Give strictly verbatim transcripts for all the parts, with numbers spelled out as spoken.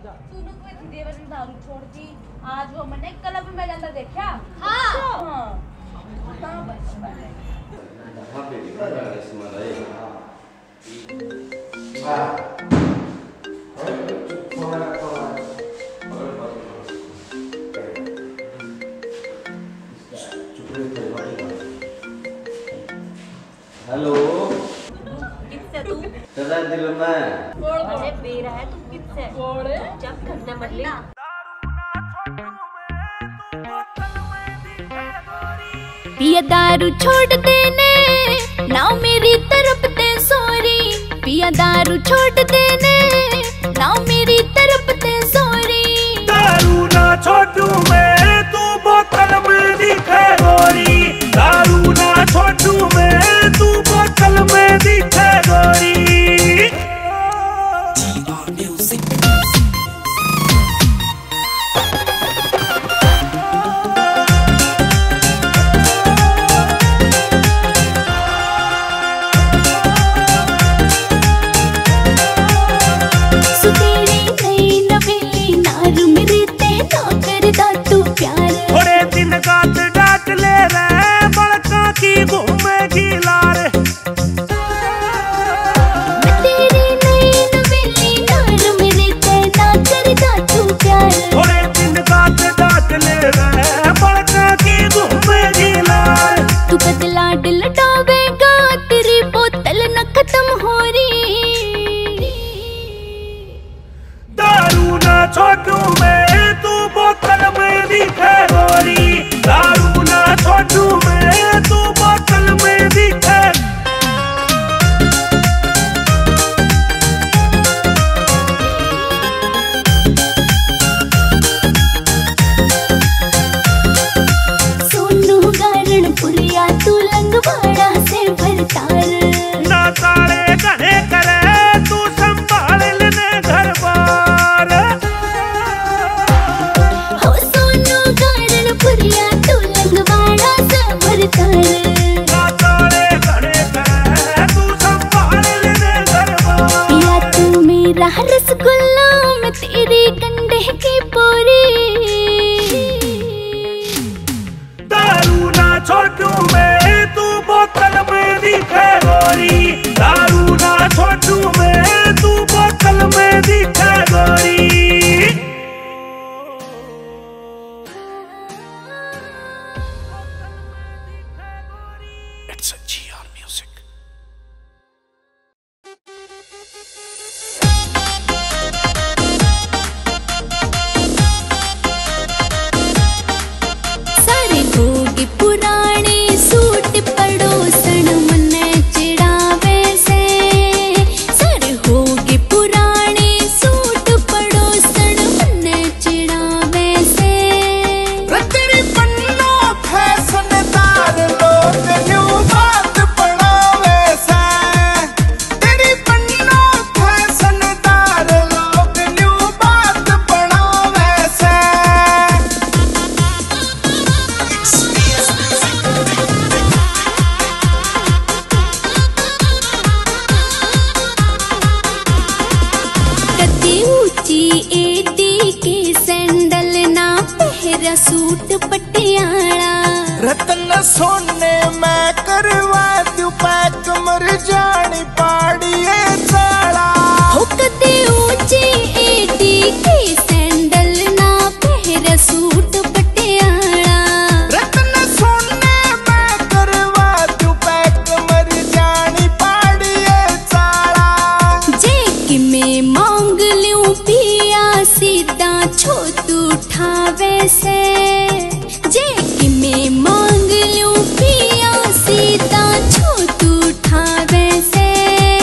सुनो कोई धीरे बन दारू छोड़ दी आज वो मैंने क्लब में जाता देखा। हाँ हां हां बस पहले हां बेटी का इसमें रहे हां हेलो किससे तू तेरा दिल में अरे बेरा है तू किससे कोड़े जब घटना मत ले पिया दारू छोड़ देने ना मेरी तरफ ते सॉरी पिया दारू छोड़ देने ना मेरी तरफ ते सॉरी दारू ना छोड़ू मैं तू बोतल में दिखे गोरी दारू ना छोड़ू मैं तू बोतल में दिखे गोरी थोड़े दिन गात डाट ले रहे बड़का की घूमेगी लार तेरी नैन बेली नार मेरे तेना करदा तू प्यार थोड़े दिन गात डाट ले रहे बड़का की घूमेगी लार तू बदला दिल डावेगा तेरी बोतल न खत्म हो रही दारू ना छोड़ू मैं तू बोतल में दिखे गोरी दारू ना छोड़ू मैं तू बोतल में दिखे सोनू गारण पुरिया तू लंगवाड़ा से भरतार ना ताले घने करे तू संभाल लेने घर बार हो सोनू गारण पुरिया तू लंगवाड़ा से भरतार ना ताले घने करे तू संभाल लेने घर बार पिया तू मेरा रसगुल्ला मैं तेरी कंडे की पोरी दारू ना छोड़ू मैं तू बोतल में दिखे गोरी दारू ना छोड़ू मैं तू बोतल में दिखे गोरी It's a G R music. सारे होगी पुराने सूट पड़ोसन मने चिड़ावे से सारे होगी पुराने सूट पड़ोसन मने चिड़ावे से तेरी पन्नो फैशनदार लोग न्यू बात बनावे से तेरी पन्नो फैशनदार लोग न्यू बात बनावे से कदी ऊंची एडी के सैंडल ना पहरा सूट पटियाला रतन सोने मैं करवा दूं पैक मर जानी पाड़िए साड़ा हो कदी ऊंची एडी के सैंडल ना पहरा सूट पटियाला रतन सोने मैं करवा दूं पैक मर जानी पाड़िए साड़ा जे कि मैं मांग लूं पिया सीधा छोटू उठावे से जे कि मैं मांग लूं पिया सीधा छोटू उठावे से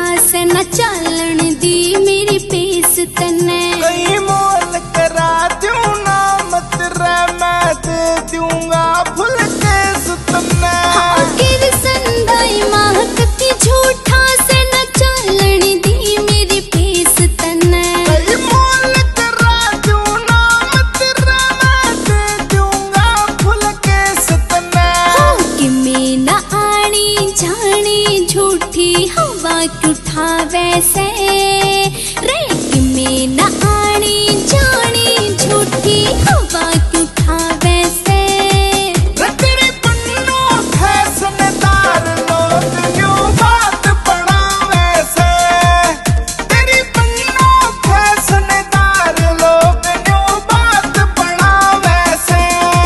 से न चालन दी मेरी पेस तने। कई मोल करा दूं नाम तेरा मैं दे दूंगा भूल के सुतने। आखिर संदाई महक की झूठा से न चालन दी मेरी पेस तने। कई मोल करा दूं नाम तेरा मैं दे दूंगा भूल के सुतने। कि मैं न आनी जानी झूठी हवा उठा वैसे रे। कि मैं न आनी जानी झूठी हवा उठा वैसे। तेरी पन्नों फैसनेदार लोग यूं बात बड़ा वैसे। तेरी पन्नों फैसनेदार लोग यूं बात बड़ा वैसे।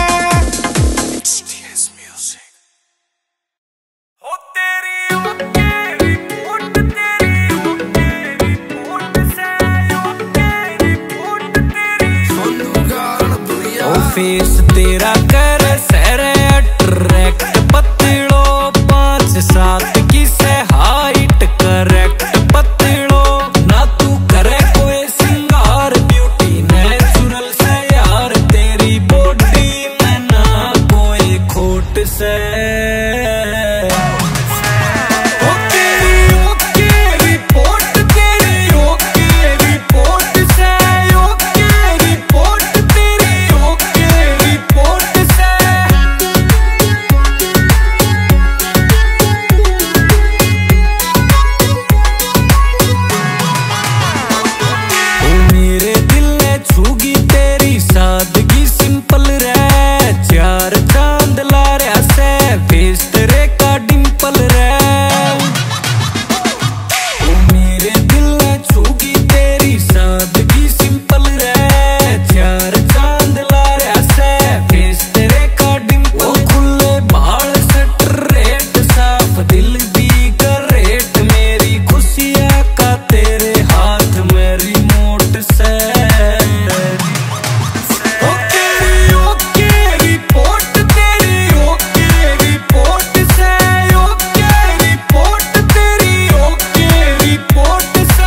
हो तेरी ओके रिपोर्ट तेरी ओके रिपोर्ट से ओके रिपोर्ट तेरी। ओ फेस तेरा कर सर अट्रैक्ट पतलो पाँच सात की से हाइट करेक्ट पतलो ना तू करे कोई सिंगार ब्यूटी नेचुरल से यार तेरी बॉडी में ना कोई खोट से। ओ तेरी ओके रिपोर्ट तेरी ओके रिपोर्ट से ओके रिपोर्ट तेरी ओके रिपोर्ट से। ओ मेरे दिल ने छूगी तेरी सादगी सिंपल रे। चार चांद ला रहा से फेस तेरे का डिंपल रे। ओ मेरे दिल ने छूगी तेरी सादगी सिंपल रे। चार चांद ला रहा से फेस तेरे का डिंपल। ओ खुले बाल स्ट्रेट साफ दिल दी करेट मेरी खुशियाँ का तेरे हाथ में रिमोट से। ओ तेरी ओके रिपोर्ट तेरी ओके रिपोर्ट से ओके रिपोर्ट तेरी ओके रिपोर्ट से।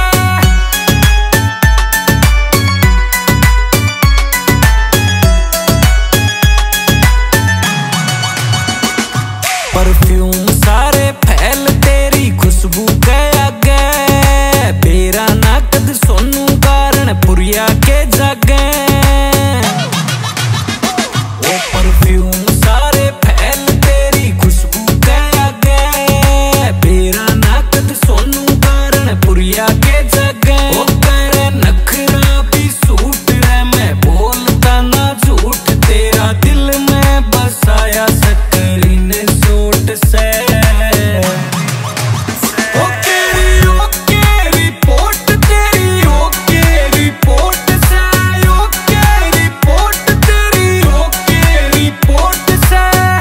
परफ्यूम सारे फैल तेरी खुशबू गया गए। बेरा नाकद सोनू कारण पुरिया के जागे। ओ परफ्यूम सारे फैल तेरी खुशबू गया गए। बेरा नाकद सोनू कारण पुरिया के जागे। ओ करे नखरा भी सूट रे मैं बोलता ना झूठ तेरा दिल में बसाया स्क्रीन शॉट से। ओ तेरी ओके रिपोर्ट तेरी ओके रिपोर्ट से ओके रिपोर्ट तेरी ओके रिपोर्ट से।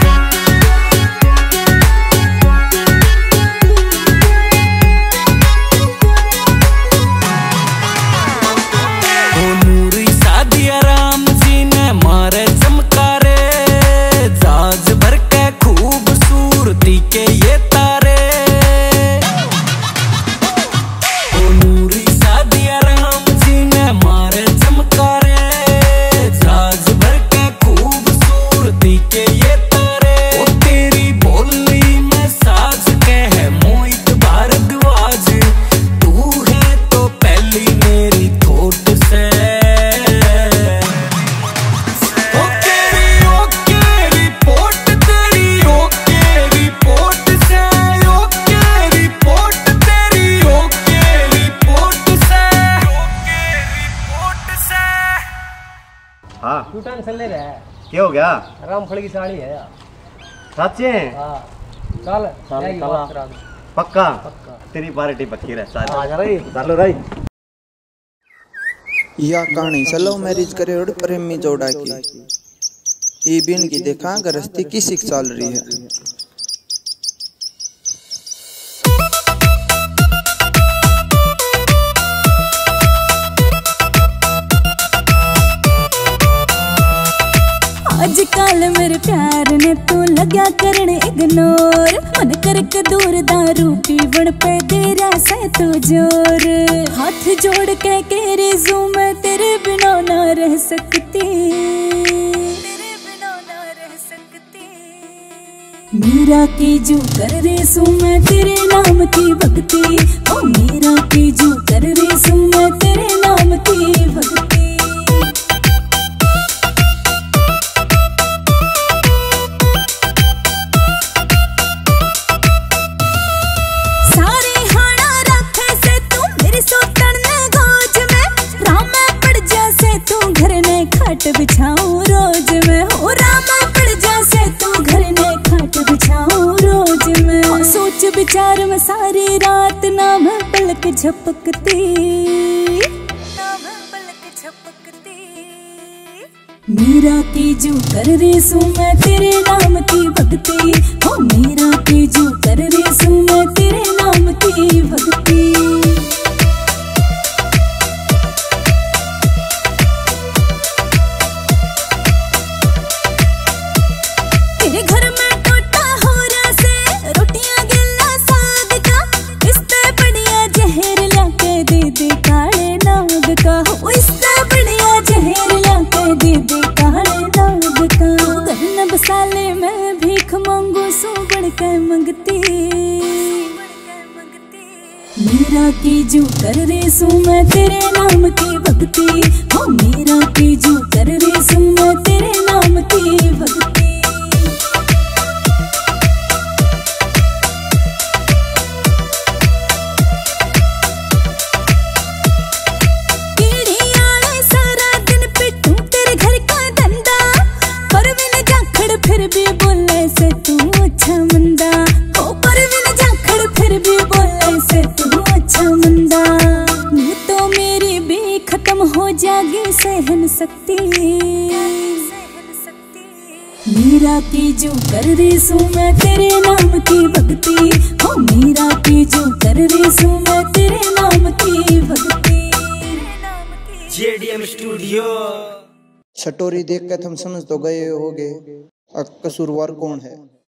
ओ नूरी सादिया राम जी ने मारे चमकारे। जाज भर के खूबसूरती के ये तारे। ओ नूरी सादिया राम जी ने मारे चमकारे। जाज भर के खूबसूरती के ये तारे। ओ तेरी बोली में साज के है मोहित भारद्वाज। तू है तो पहली मेरी थोट से। ओ तेरी ओके रिपोर्ट तेरी ओके रिपोर्ट से ओके रिपोर्ट तेरी ओके रिपोर्ट से ओके रिपोर्ट से। हाँ तू टेंशन ले रहा है। क्या हो गया? रामफल की साड़ी है यार। सच्चे? हाँ चल चल, जाएगी चला। बात करा दे। पक्का पक्का। तेरी पार्टी पक्की रहे आ साल जा रही। चलो रही। यह कहानी से लव मैरिज करे और प्रेमी जोड़ा की। ई बिन की देखा गृहस्थी की शिक्षा चल रही है। आजकल मेरे प्यार ने तो लग क्या करने इग्नोर, मन करके दूर दारू पीवण पे तेरा से तू जोर। हाथ जोड़ के केरे जू मैं तेरे बिना ना रह सकती, मेरा की जू कर रे सू मैं तेरे नाम की भक्ति, ओ मेरा की जू कर रे सू मैं तेरे नाम की भक्ति। सारे हाना रखे से तू मेरी सोतन ने गोज में, रामा पड़ जा से तू घर ने खाट बिछाऊं रोज में, हो रामा पड़ जा से तू घर ने खाट बिछाऊं रोज में। सोच विचार में सारी रात नाम पलक झपकती, नाम पलक झपकती। मेरा की जू कर रे सू मैं तेरे नाम की भक्ति, हो मेरा की जू कर रे सू मैं तेरे नाम की भक्ति। तेरे घर में टोटा हो रहा से रोटियां गिल्ला साग का, इससे बढ़िया जहर लाके दे दे काले नाग का, हो इससे बढ़िया जहर लाके दे दे काले नाग का। करन बसाले मैं भीख मांगू सो बढ़ के मंगती, मेरा की जू कर रे सू मैं तेरे नाम की भक्ति, हो मेरा की जू कर रे सू मैं तेरे नाम की भक्ति। फिर भी बोले से तू अच्छा मंदा, ओ परवीन जाखड़ फिर भी बोले से तू अच्छा मंदा। मैं तो मेरी भी खत्म हो जागी सहन सकती, मेरा की जू कर रे सू मैं तेरे नाम की भक्ति, हो मेरा की जू कर रे सू मैं तेरे नाम की भक्ति। JDM studio. छटोरी देख कर तुम समझ तो गए होगे कसूरवार कौन है।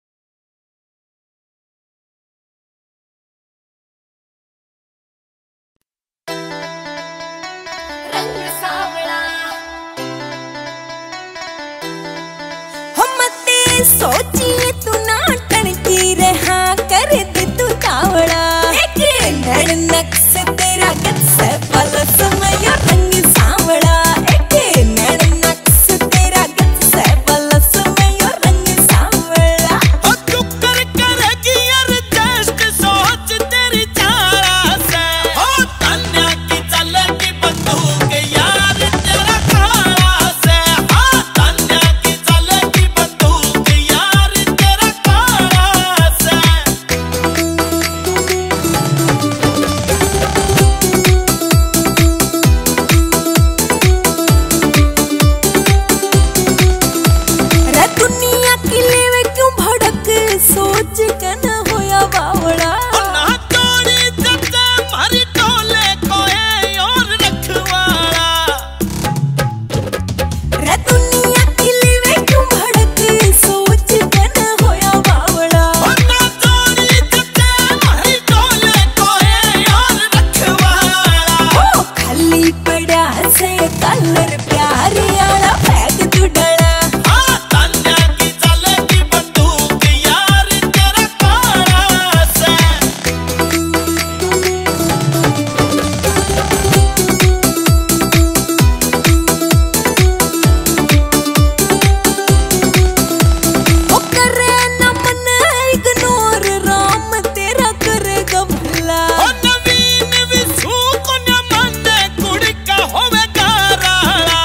रंग सावला हम ते सोचिए तू नाटन की रहा कर दे तू तावड़ा, एक नड़ नक्स तेरा गत्स पल समय रंग सावला, एक नड़ नक्स तेरा गत्स पल समय रंग सावला। ओ तू कर करेगी एडजस्ट सोच तेरी चारा से, ओ तन्या की चलेगी बंदूक यार तेरा काला से, ओ तन्या की चलेगी बंदूक यार तेरा काला से। रे दुनिया की लेवे क्यों भड़क सोच के न होया बावड़ा, ओ ना तोड़ी जब मारी टोले कोई और रखवाड़ा। रे दुनिया की लेवे क्यों भड़क सोच के न होया बावड़ा। ओ ना तोड़ी जब मारी टोले कोई और रखवाड़ा। ओ खाली पड़ा से कलर प्यारे आला फेंक तू डला, हाँ तन्या की चलेगी बंदूक यार तेरा काला से। ओ करे न मन इग्नोर राम तेरा करेगा भला। ओ नवीन विसू को न माने कुड़ी का होवेगा राला।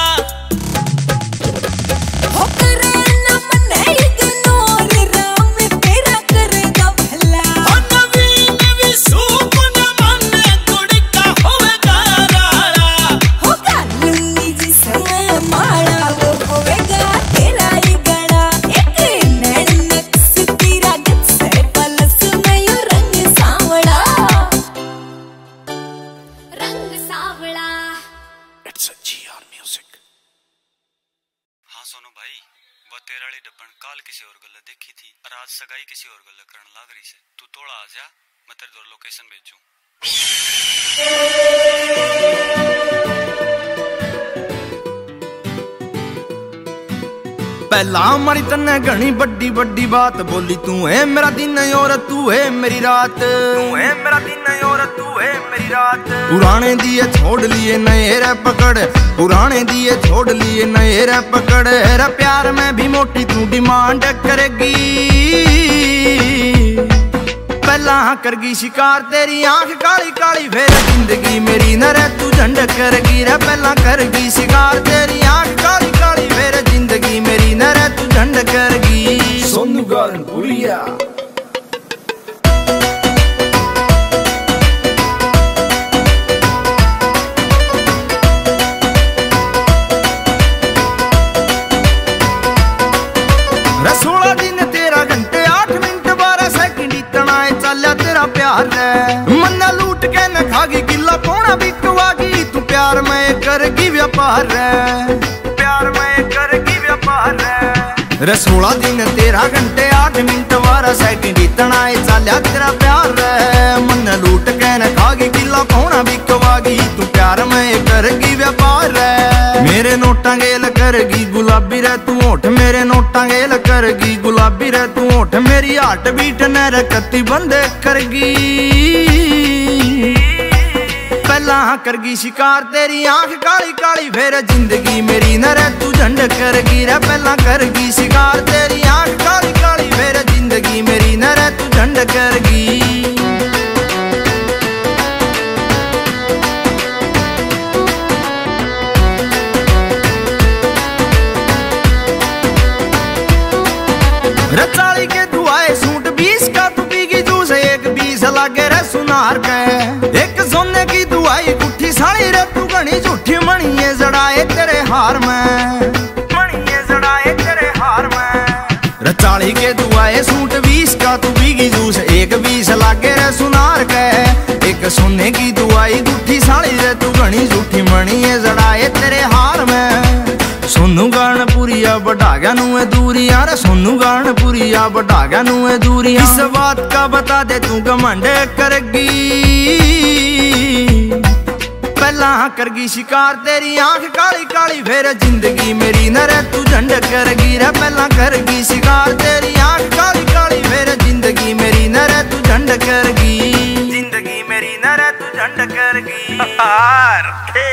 ओ करे न मन इग्नोर राम तेरा करेगा भला। ओ नवीन विसू को न माने कुड़ी का होवेगा राला। हो गालूंगी जिसमें माड़ा वो होवेगा तेरा ही गड़ा, एक नैन नक्स तेरा गत्स पलस में यो रंग सावड़ा, रंग सावड़ा। It's a G R music. हाँ सोनू भाई वो तेरा वाली डब्बन काल किसी और गल्ला देखी थी और आज सगाई किसी और गल्ला करने लाग रही से। तू थोड़ा आ जा, मैं तेरे दो लोकेशन भेजूं। पहला हमारी तन्ने घनी बड़ी बड़ी बात बोली, तू है मेरा दिन और तू है मेरी रात, तू है मेरा दिन और तू है मेरी रात। पुराने दिए छोड़ लिए नए रे पकड़, पुराने दिए छोड़ लिए नए रे पकड़। रे प्यार में भी मोटी तू डिमांड करेगी, पहला करगी शिकार तेरी आंख काली काली, फिर जिंदगी मेरी न रे तू झंड करगी। रे पहला करगी शिकार तेरी आंख काली काली, फिर जिंदगी मेरी न रे तू झंड करगी। सोनू गारन पुरिया सोलह दिन तेरह घंटे आठ मिनट बारह सेकंड इतना चलिया तेरा प्यार है। मन्ना लूट के न खागी किला पौना बिकवागी, तू प्यार में करगी व्यापार है, प्यार में करगी व्यापार है। रे सोलह दिन तेरह घंटे आठ मिनट बारह सेकंड इतना चलिया तेरा प्यार है। मन्ना लूट के न खागी किला पौना बिकवागी, तू प्यार में करगी व्यापार है। मेरे नोटा गेल करगी गुलाबी रे तू होठ, मेरे नोटा गेल करगी गुलाबी रे तू होठ। मेरी हार्ट बीट न रकती बंद करगी, पहला करगी शिकार तेरी आंख काली काली, फिर जिंदगी मेरी न रे तू झंड करगी। रे पहला करगी शिकार तेरी आंख काली काली, फिर जिंदगी मेरी न रे तू झंड करगी। चाली के दुआए सूट बीस का तू पीगी जूस, एक बीस लागे रे सुनार के। एक सोने की दुआई गुठी साड़ी रे तू घनी झूठी, मणिये जड़ाए तेरे हार में, मणिये जड़ाए तेरे हार में। रे चाली के दुआए सूट बीस का तू पीगी जूस, एक बीस लागे रे सुनार के। एक सोने की दुआई गुठी साड़ी रे तू घनी झूठी, मणिये जड़ाए तेरे हार में। सोनू गान पुरिया बढ़ा गया नू है दूरियां रे, सोनू गान पुरिया बढ़ा गया नू है दूरियां। इस बात का बता दे तू घमंड करगी, पहला करगी शिकार तेरी आंख काली काली, फिर जिंदगी मेरी न रे तू झंड करगी। रे पहला करगी शिकार तेरी आंख काली काली, फिर जिंदगी मेरी न रे तू झंड करगी, जिंदगी मेरी न रे तू झंड करगी।